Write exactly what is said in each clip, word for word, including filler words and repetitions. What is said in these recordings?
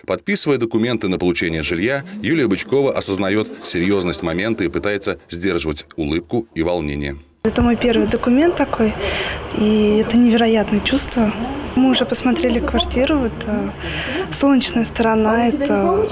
Подписывая документы на получение жилья, Юлия Бычкова осознает серьезность момента и пытается сдерживать улыбку и волнение. Это мой первый документ такой, и это невероятное чувство. Мы уже посмотрели квартиру, это солнечная сторона, это...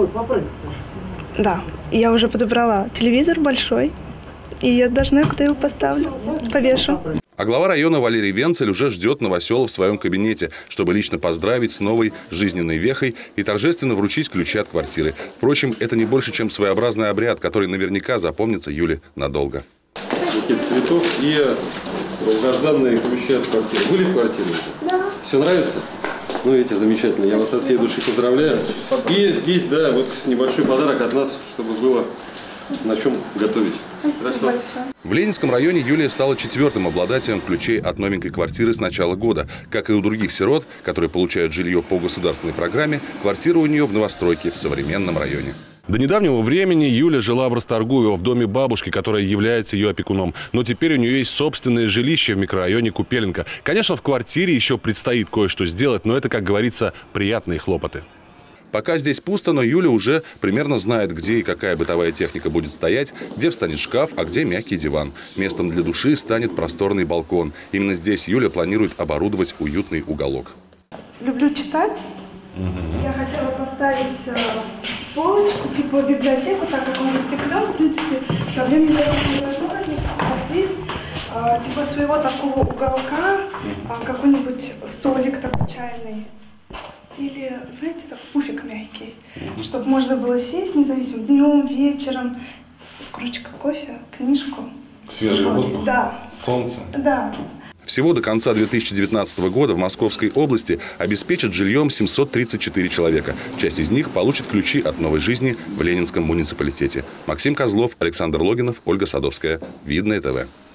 Да, я уже подобрала телевизор большой, и я даже знаю, куда его поставлю, повешу. А глава района Валерий Венцель уже ждет новоселов в своем кабинете, чтобы лично поздравить с новой жизненной вехой и торжественно вручить ключи от квартиры. Впрочем, это не больше, чем своеобразный обряд, который наверняка запомнится Юле надолго. Букет цветов и долгожданные ключи от квартиры. Были в квартире? Да. Все нравится? Ну, видите, замечательно. Я вас от всей души поздравляю. И здесь, да, вот небольшой подарок от нас, чтобы было на чем готовить. Спасибо большое. В Ленинском районе Юлия стала четвертым обладателем ключей от новенькой квартиры с начала года. Как и у других сирот, которые получают жилье по государственной программе, квартира у нее в новостройке в современном районе. До недавнего времени Юля жила в Расторгуево в доме бабушки, которая является ее опекуном. Но теперь у нее есть собственное жилище в микрорайоне Купеленко. Конечно, в квартире еще предстоит кое-что сделать, но это, как говорится, приятные хлопоты. Пока здесь пусто, но Юля уже примерно знает, где и какая бытовая техника будет стоять, где встанет шкаф, а где мягкий диван. Местом для души станет просторный балкон. Именно здесь Юля планирует оборудовать уютный уголок. Люблю читать. Mm-hmm. Я хотела поставить э, полочку, типа библиотеку, так как он застеклен, в принципе, проблем не должно возникнуть. А здесь э, типа своего такого уголка, э, какой-нибудь столик такой чайный. Или, знаете, так, пуфик мягкий, mm-hmm. чтобы можно было сесть независимо днем, вечером, с кружечкой кофе, книжку. Свежий вот. воздух, да. солнце. Да. Всего до конца две тысячи девятнадцатого года в Московской области обеспечат жильем семьсот тридцать четыре человека. Часть из них получит ключи от новой жизни в Ленинском муниципалитете. Максим Козлов, Александр Логинов, Ольга Садовская. Видное ТВ.